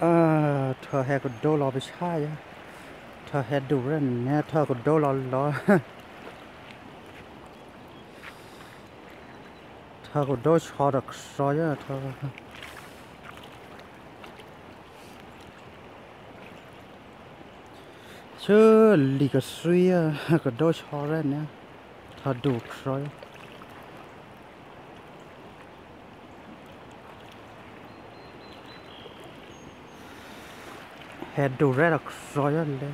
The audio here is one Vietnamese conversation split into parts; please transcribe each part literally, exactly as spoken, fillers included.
ờ thợ hè còn đô lò bị sai á thợ hè đủ rồi nè thợ còn đô lò lò thợ còn đô cho được rồi á thợ chứ lì cái suy á còn đô cho rồi nè thợ đủ rồi hè đủ ra được rồi á lên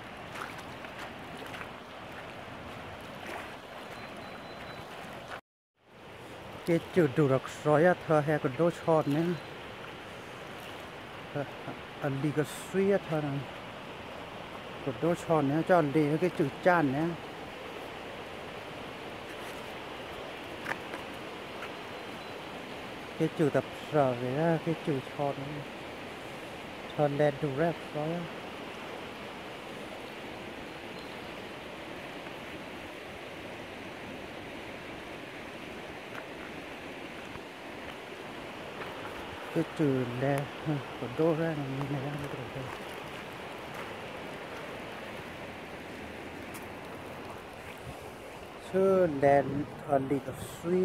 cái chữ đủ được rồi á thợ hè còn đô cho nè anh lì cái suy á thợ này còn đô cho nè cho lì cái chữ chan nè cái chữ tập sở về cái chữ cho nè thợ lên đủ ra rồi á cái chữ là của đô ra là như này ra được rồi chứ đèn ở đi gặp suy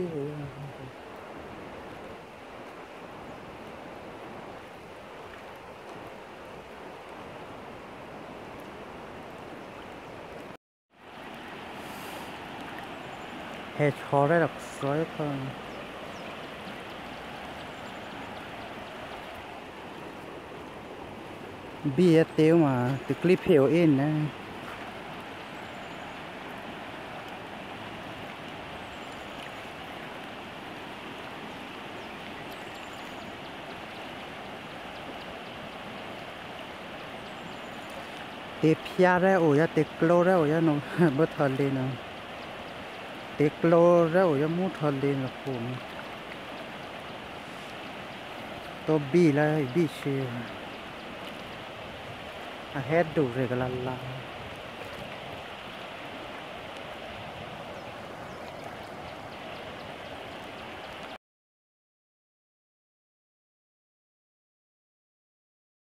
hè cho ra được rồi thôi bia tiêu mà từ clip hiểu in nè tê pia ra ủa ya tê clo ra ủa ya nó bớt thần lên nào tê clo ra ủa ya mút thần lên là khủng tôi bi là bi xe à hết đủ rồi cái là là